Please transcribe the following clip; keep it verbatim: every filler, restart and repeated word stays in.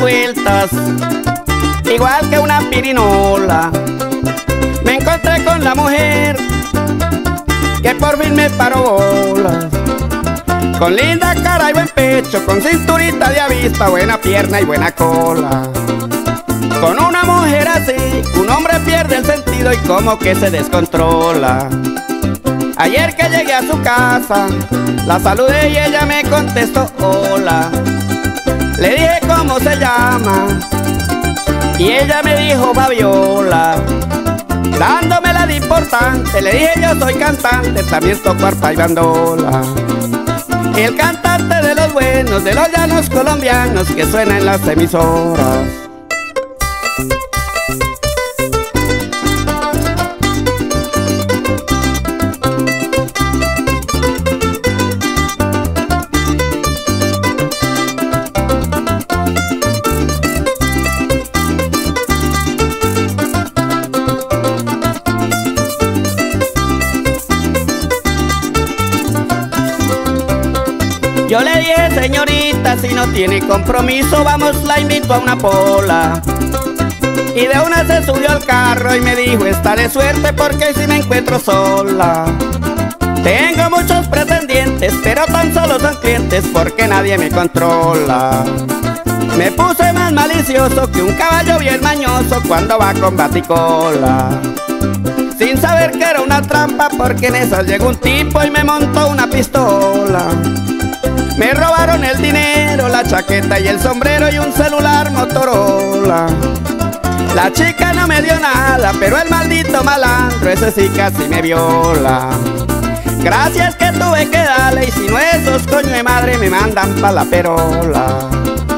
vueltas, igual que una pirinola. Me encontré con la mujer que por fin me paró bolas. Con linda cara y buen pecho, con cinturita de avispa, buena pierna y buena cola. Con una mujer así, un hombre pierde el sentido y como que se descontrola. Ayer que llegué a su casa, la saludé y ella me contestó hola. Le dije cómo se llama y ella me dijo Fabiola. Dándomela de importante, le dije yo soy cantante, también toco arpa y bandola. El cantante de los buenos, de los llanos colombianos que suena en las emisoras. Yo le dije, señorita, si no tiene compromiso, vamos, la invito a una pola. Y de una se subió al carro y me dijo, está de suerte porque si me encuentro sola. Tengo muchos pretendientes, pero tan solo son clientes porque nadie me controla. Me puse más malicioso que un caballo bien mañoso cuando va con baticola. Sin saber que era una trampa porque en esas llegó un tipo y me montó una pistola. Me robaron el dinero, la chaqueta y el sombrero y un celular Motorola. La chica no me dio nada, pero el maldito malandro, ese sí casi me viola. Gracias que tuve que darle y si no esos coño de madre me mandan pa' la perola.